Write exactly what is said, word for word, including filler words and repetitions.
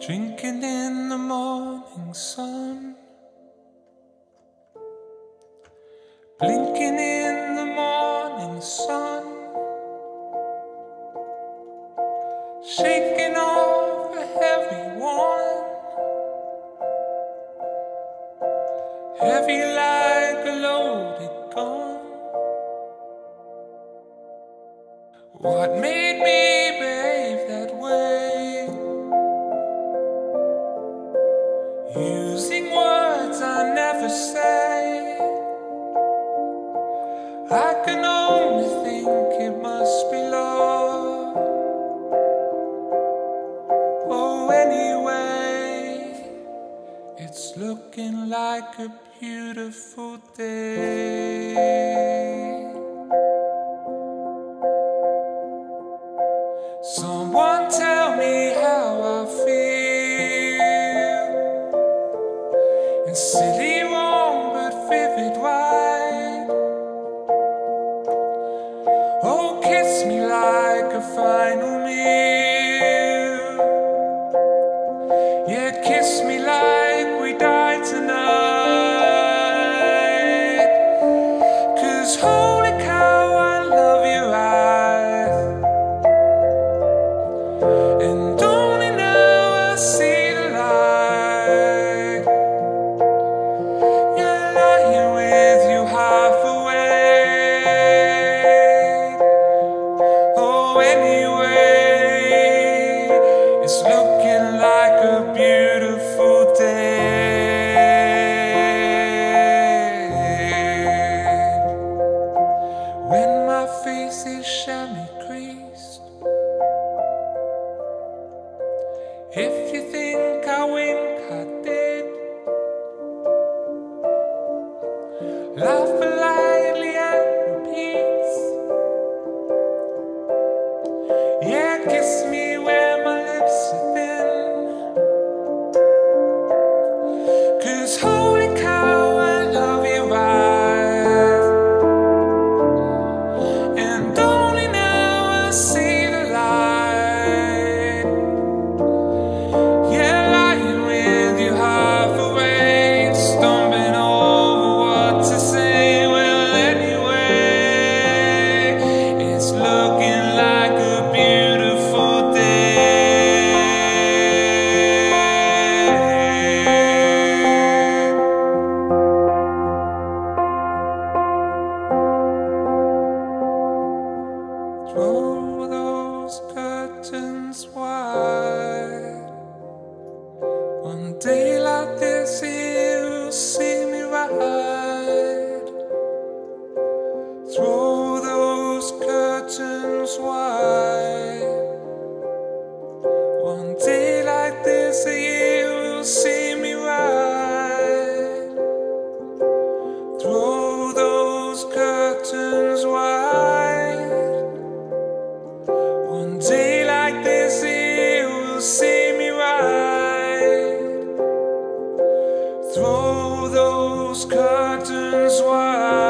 Drinking in the morning sun, blinking in the morning sun, shaking off a heavy one, heavy like a loaded gun. What made me behave that way? Using words I never say. I can only think it must be love. Oh, anyway, it's looking like a beautiful day. Someone tell me how I feel. In silly, wrong, but vivid white. Oh, kiss me like a final meal. Yeah, kiss me like we die tonight. 'Cause holy cow, I love your eyes. And only now I see the light. You're lying with you half awake. Oh, anyway, it's looking like a beautiful day. When my face is chamois creased, if you think I wink, I did. Laugh politely and repeats. Yeah, kiss me where my lips are thin. 'Cause holy cow, I love your eyes. And only now I see the light. Yeah, lying with you half awake, stumbling over what to say. Well, anyway, it's looking like a beautiful day. Throw those curtains wide. One day like this, you'll see me right. Throw those curtains wide. One day like this, you'll see me right. Throw those curtains wide. One day like this, you'll see me right. Throw those curtains wide.